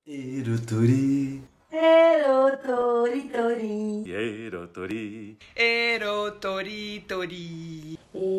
Erotori. Erotori-tori. Erotori. Erotori-tori.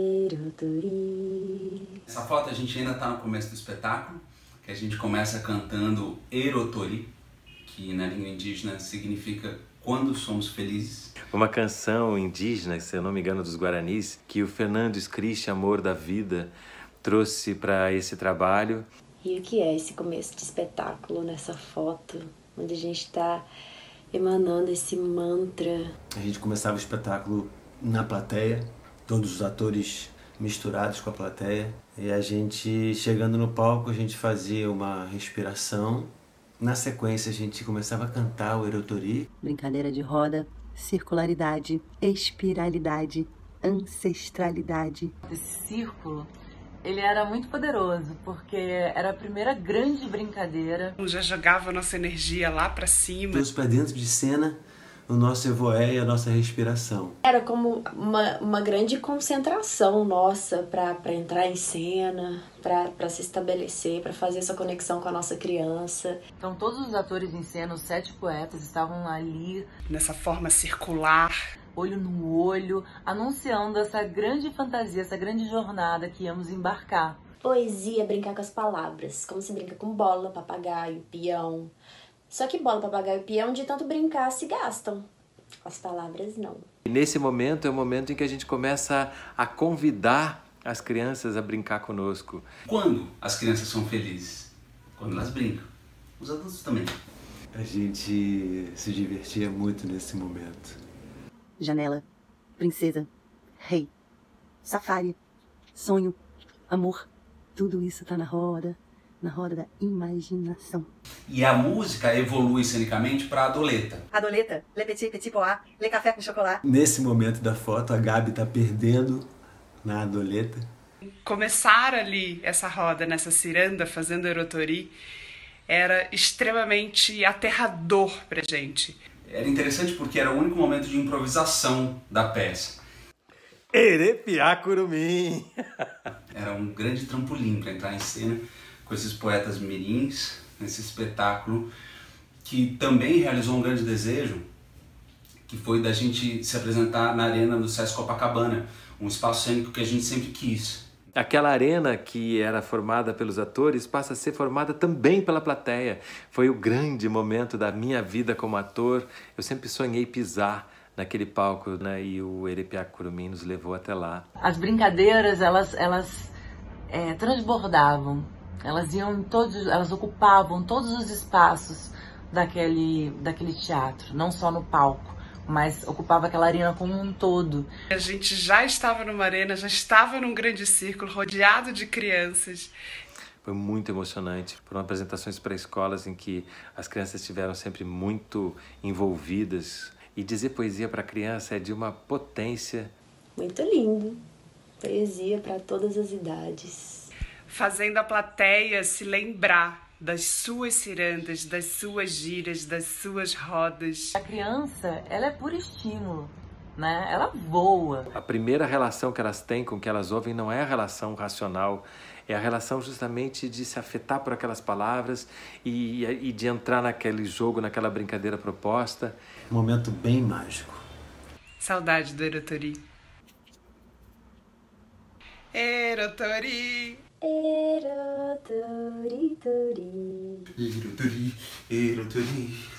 Erotori. Essa foto a gente ainda está no começo do espetáculo, que a gente começa cantando Erotori, que na língua indígena significa quando somos felizes. Uma canção indígena, se eu não me engano, dos Guaranis, que o Fernando Scrisch, Amor da Vida, trouxe para esse trabalho. E o que é esse começo de espetáculo nessa foto, onde a gente está emanando esse mantra? A gente começava o espetáculo na plateia, todos os atores misturados com a plateia, e a gente, chegando no palco, a gente fazia uma respiração. Na sequência, a gente começava a cantar o Erotori. Brincadeira de roda, circularidade, espiralidade, ancestralidade. Esse círculo, ele era muito poderoso, porque era a primeira grande brincadeira. Já jogava a nossa energia lá pra cima. Todos para dentro de cena, o nosso evoé e a nossa respiração. Era como uma grande concentração nossa para entrar em cena, para se estabelecer, para fazer essa conexão com a nossa criança. Então todos os atores em cena, os 7 poetas, estavam ali, Nessa forma circular. olho no olho, anunciando essa grande fantasia, essa grande jornada que íamos embarcar. Poesia é brincar com as palavras, como se brinca com bola, papagaio, peão. Só que bola, papagaio e peão, de tanto brincar, se gastam. As palavras não. E nesse momento é o momento em que a gente começa a convidar as crianças a brincar conosco. Quando as crianças são felizes? Quando elas brincam. Os adultos também. A gente se divertia muito nesse momento. Janela, princesa, rei, safari, sonho, amor. Tudo isso tá na roda da imaginação. E a música evolui cenicamente para a adoleta. Adoleta, le petit pois, le café com chocolate. Nesse momento da foto, a Gabi tá perdendo na adoleta. Começar ali essa roda, nessa ciranda, fazendo Erotori, era extremamente aterrador pra gente. Era interessante porque era o único momento de improvisação da peça. Erepiá curumim! Era um grande trampolim para entrar em cena com esses poetas mirins, nesse espetáculo que também realizou um grande desejo, que foi da gente se apresentar na arena do Sesc Copacabana, um espaço cênico que a gente sempre quis. Aquela arena que era formada pelos atores passa a ser formada também pela plateia. Foi o grande momento da minha vida como ator. Eu sempre sonhei pisar naquele palco, né? E o Erepiá curumim nos levou até lá. As brincadeiras, elas transbordavam. Elas ocupavam todos os espaços daquele teatro, não só no palco, mas ocupava aquela arena como um todo. A gente já estava numa arena, já estava num grande círculo, rodeado de crianças. Foi muito emocionante. Foram apresentações para escolas em que as crianças estiveram sempre muito envolvidas. E dizer poesia para criança é de uma potência. Muito lindo. Poesia para todas as idades. Fazendo a plateia se lembrar das suas cirandas, das suas giras, das suas rodas. A criança, ela é puro estímulo, né? Ela voa. A primeira relação que elas têm com o que elas ouvem não é a relação racional, é a relação justamente de se afetar por aquelas palavras e de entrar naquele jogo, naquela brincadeira proposta. Um momento bem mágico. Saudade do Erotori. Erotori. Erotori-tori. Erotori, Erotori.